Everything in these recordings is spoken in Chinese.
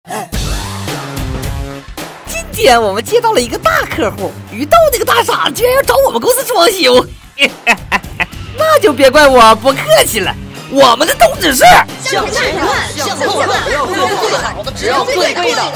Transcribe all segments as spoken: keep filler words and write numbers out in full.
今天我们接到了一个大客户，鱼豆那个大傻子居然要找我们公司装修，那就别怪我不客气了。我们的宗旨是向前看，向后看，只要最好的，只要最贵的。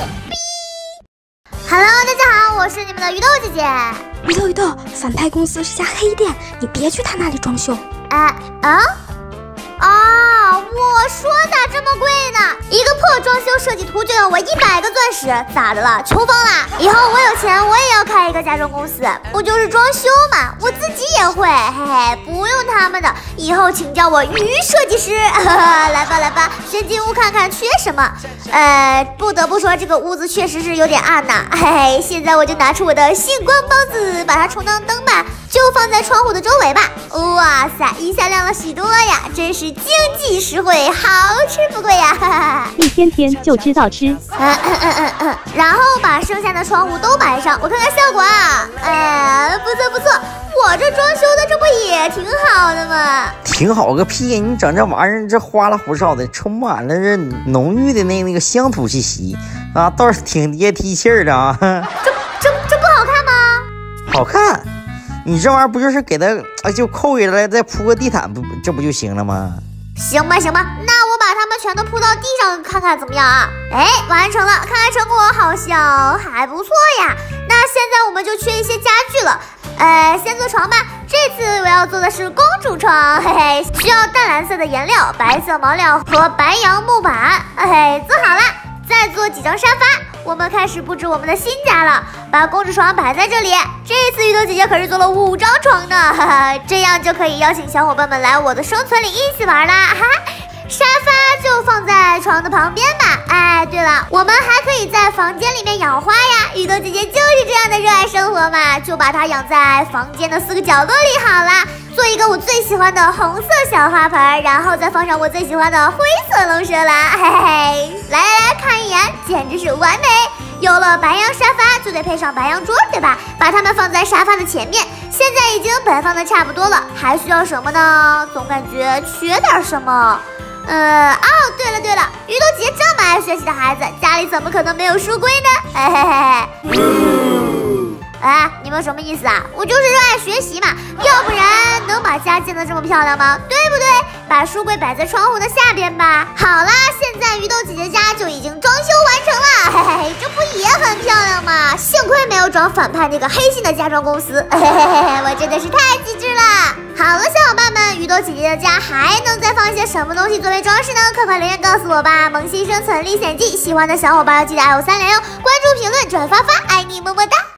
Hello， 大家好，我是你们的鱼豆姐姐。 鱼豆鱼豆，反派公司是家黑店，你别去他那里装修。 哎啊啊！我说咋这么贵呢？一个破装修设计图就要我一百个钻石，咋的了？穷疯啦！以后我有钱，我也要开一个家装公司，不就是装修嘛？我自己也会，嘿嘿，不用他们的。以后请叫我鱼设计师。来吧来吧，先进屋看看缺什么。呃，不得不说这个屋子确实是有点暗呐。嘿嘿，现在我就拿出我的星光包子，把它充当灯吧，就放在窗户的周围吧。哇塞，一下亮了许多呀，真是经济实惠，好吃不贵呀！哈哈， 一天天就知道吃。 嗯嗯嗯嗯嗯，然后把剩下的窗户都摆上，我看看效果啊。哎，不错不错，我这装修的这不也挺好的吗？ 挺好个屁！你整这玩意儿，这花里胡哨的，充满了这浓郁的那那个乡土气息啊，倒是挺接地气儿的啊。 这这这不好看吗？ 好看。你这玩意儿不就是给它啊就扣下来，再铺个地毯，不这不就行了吗？ 行吧行吧，那我把它们全都铺到地上看看怎么样啊？哎，完成了，看看成果好像还不错呀。那现在我们就缺一些家具了，呃，先做床吧。这次我要做的是公主床，嘿嘿，需要淡蓝色的颜料、白色毛料和白杨木板，嘿嘿，做好了。再做几张沙发，我们开始布置我们的新家了。把公主床摆在这里，这次鱼豆姐姐可是做了五张床呢，哈哈，这样就可以邀请小伙伴们来我的生存里一起玩啦，哈哈。沙发就放在床的旁边吧。哎，对了，我们还可以在房间里面养花呀。鱼豆姐姐就是这样的热爱生活嘛，就把它养在房间的四个角落里好啦。做一个我最喜欢的红色小花盆，然后再放上我最喜欢的灰色龙舌兰，嘿嘿，来来来看一眼，简直是完美。有了白杨沙发，就得配上白杨桌，对吧？把它们放在沙发的前面。现在已经摆放的差不多了，还需要什么呢？总感觉缺点什么。呃，哦，对了对了，鱼豆姐这么爱学习的孩子，家里怎么可能没有书柜呢？嘿嘿嘿嘿。哎，你们什么意思啊？我就是热爱学习嘛，要不然能把家建得这么漂亮吗？对不对？把书柜摆在窗户的下边吧。好啦，现在鱼豆姐姐家就已经装修完成了，嘿嘿，这不也很漂亮吗？幸亏没有找反派那个黑心的家装公司，嘿嘿嘿，我真的是太机智了。好了，小伙伴们，鱼豆姐姐的家还能再放一些什么东西作为装饰呢？快快留言告诉我吧！萌新生存历险记，喜欢的小伙伴记得爱我三连哟，关注、评论、转发发，爱你么么哒。